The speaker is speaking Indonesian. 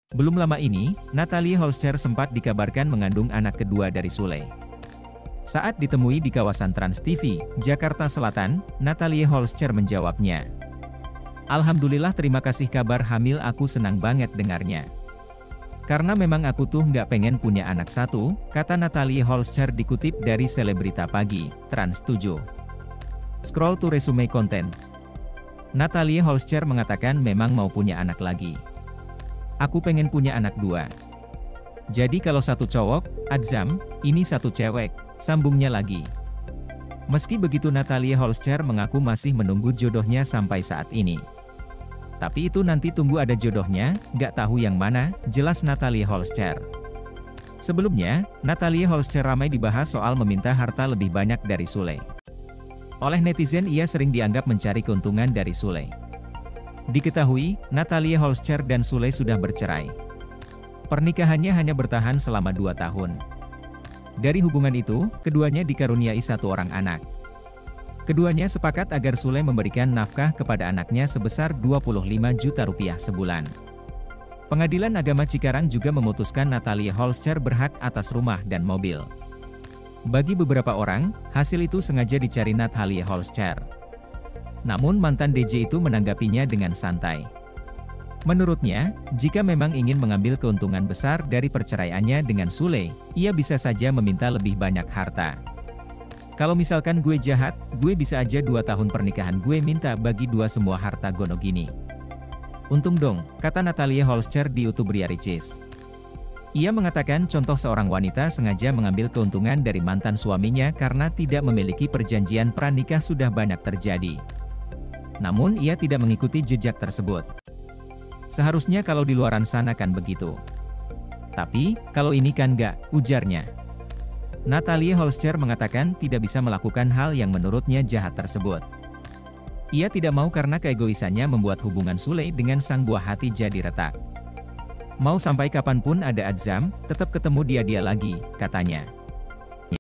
Belum lama ini, Natalie Holscher sempat dikabarkan mengandung anak kedua dari Sule. Saat ditemui di kawasan Trans TV, Jakarta Selatan, Natalie Holscher menjawabnya, "Alhamdulillah, terima kasih kabar hamil, aku senang banget dengarnya. Karena memang aku tuh nggak pengen punya anak satu," kata Natalie Holscher dikutip dari Selebrita Pagi, Trans 7. Scroll to resume konten. Natalie Holscher mengatakan memang mau punya anak lagi. "Aku pengen punya anak dua. Jadi kalau satu cowok, Adzam, ini satu cewek," sambungnya lagi. Meski begitu, Natalie Holscher mengaku masih menunggu jodohnya sampai saat ini. "Tapi itu nanti tunggu ada jodohnya, nggak tahu yang mana," jelas Natalie Holscher. Sebelumnya, Natalie Holscher ramai dibahas soal meminta harta lebih banyak dari Sule. Oleh netizen, ia sering dianggap mencari keuntungan dari Sule. Diketahui, Natalie Holscher dan Sule sudah bercerai. Pernikahannya hanya bertahan selama 2 tahun. Dari hubungan itu, keduanya dikaruniai 1 orang anak. Keduanya sepakat agar Sule memberikan nafkah kepada anaknya sebesar Rp25 juta sebulan. Pengadilan Agama Cikarang juga memutuskan Natalie Holscher berhak atas rumah dan mobil. Bagi beberapa orang, hasil itu sengaja dicari Natalie Holscher. Namun mantan DJ itu menanggapinya dengan santai. Menurutnya, jika memang ingin mengambil keuntungan besar dari perceraiannya dengan Sule, ia bisa saja meminta lebih banyak harta. "Kalau misalkan gue jahat, gue bisa aja 2 tahun pernikahan gue minta bagi 2 semua harta gono gini. Untung dong," kata Natalie Holscher di YouTube Ria Ricis. Ia mengatakan contoh seorang wanita sengaja mengambil keuntungan dari mantan suaminya karena tidak memiliki perjanjian pranikah sudah banyak terjadi. Namun ia tidak mengikuti jejak tersebut. "Seharusnya kalau di luaran sana kan begitu. Tapi, kalau ini kan nggak," ujarnya. Natalie Holscher mengatakan tidak bisa melakukan hal yang menurutnya jahat tersebut. Ia tidak mau karena keegoisannya membuat hubungan Sule dengan sang buah hati jadi retak. "Mau sampai kapanpun ada Adzam, tetap ketemu dia lagi," katanya.